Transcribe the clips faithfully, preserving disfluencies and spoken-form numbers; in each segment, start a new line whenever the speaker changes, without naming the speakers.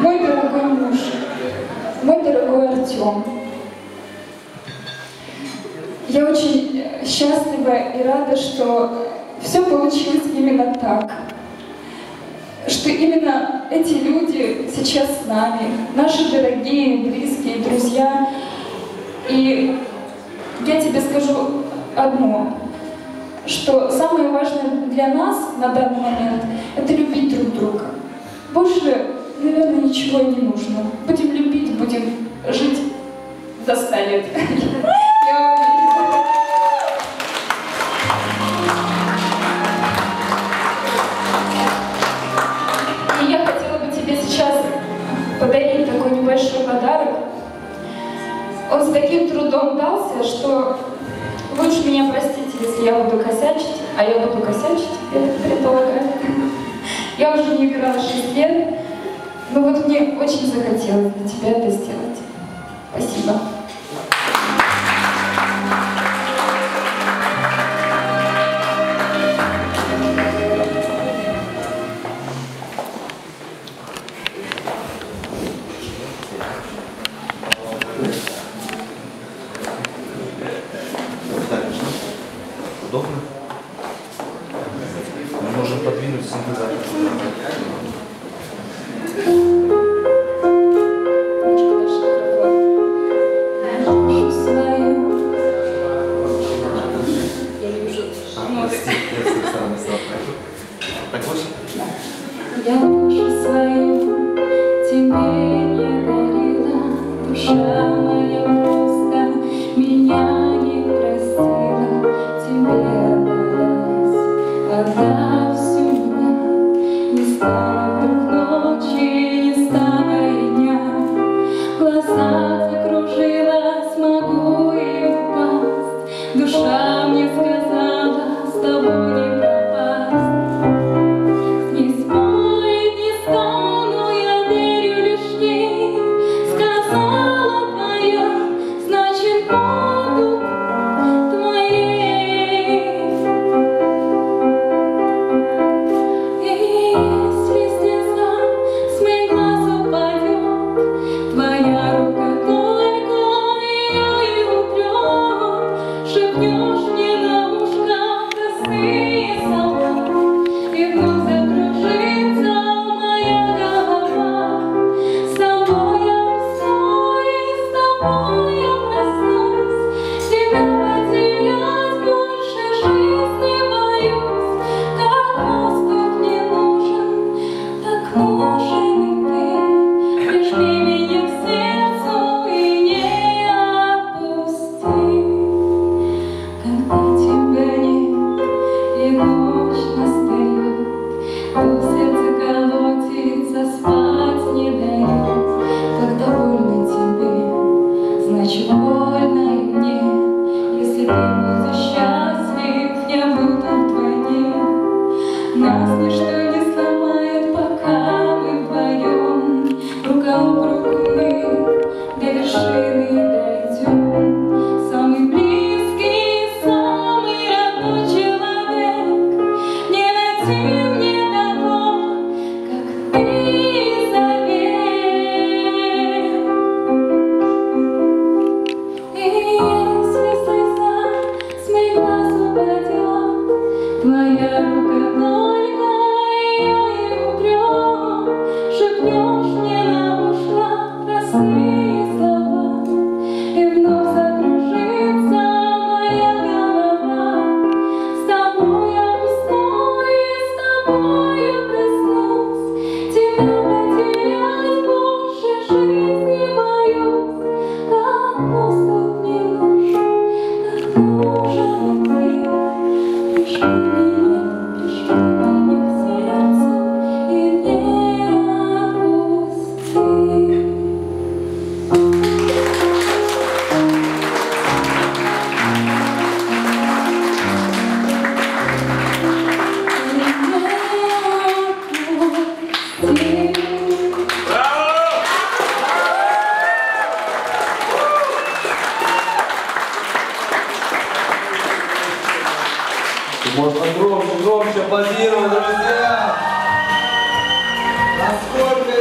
мой дорогой муж, мой дорогой Артем. Я очень счастлива и рада, что все получилось именно так. Что именно эти люди сейчас с нами, наши дорогие, близкие, друзья. И я тебе скажу одно, что самое важное для нас на данный момент — это любить друг друга. Больше, наверное, ничего и не нужно. Будем любить, будем жить до ста лет. И я хотела бы тебе сейчас подарить такой небольшой подарок. Он с таким трудом дался, что вы уж меня простите, если я буду косячить, а я буду косячить, я предполагаю. Я уже не играла шесть лет, но вот мне очень захотелось для тебя это сделать. Спасибо.
Удобно? Мы можем подвинуть синтезатор.
Я душу свою тебе не дарила, душа моя просто меня не простила, тебе отдалась, отдав всю меня. Не стало вдруг ночи, не стало и дня, в глазах закружилась, могу и упасть, душа мне сказала, с тобой не пропасть.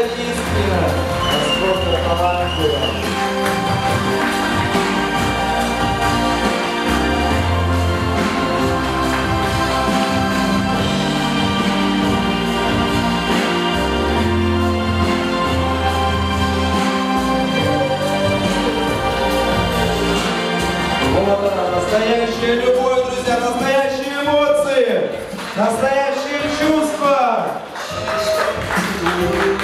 Искина, насколько талантливо. Вот она, настоящая любовь, друзья, настоящие эмоции, настоящие чувства.